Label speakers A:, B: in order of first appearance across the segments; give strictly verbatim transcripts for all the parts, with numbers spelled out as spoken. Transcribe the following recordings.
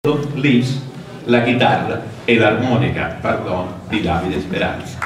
A: Leaves, la chitarra e l'armonica, pardon, di Davide Speranza.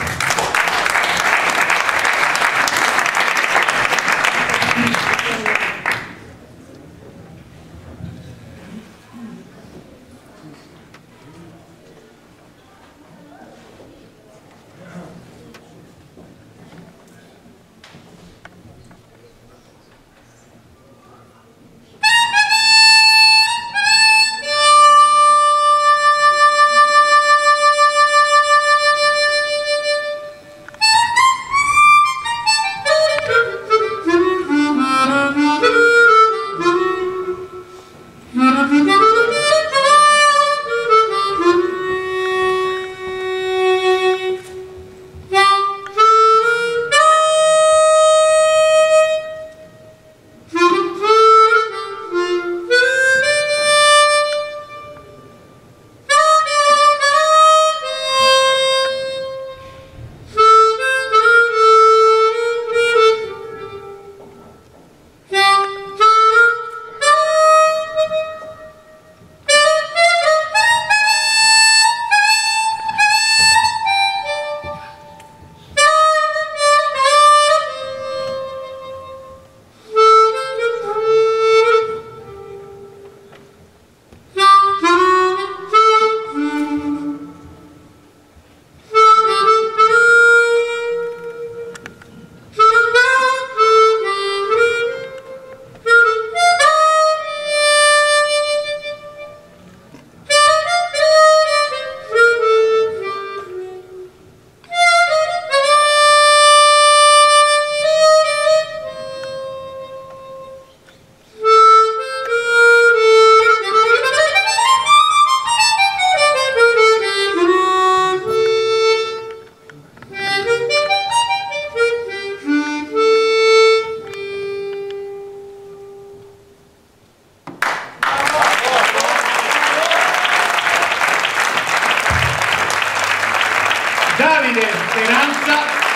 A: Davide Speranza,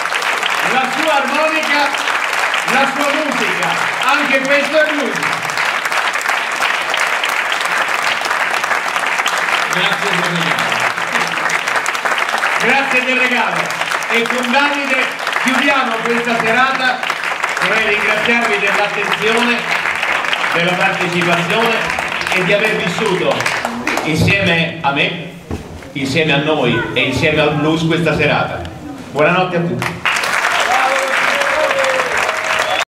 A: la sua armonica, la sua musica, anche questo è lui. Grazie del regalo. Grazie del regalo. E con Davide chiudiamo questa serata. Vorrei ringraziarvi dell'attenzione, della partecipazione e di aver vissuto insieme a me, insieme a noi e insieme al blues questa serata. Buonanotte a tutti.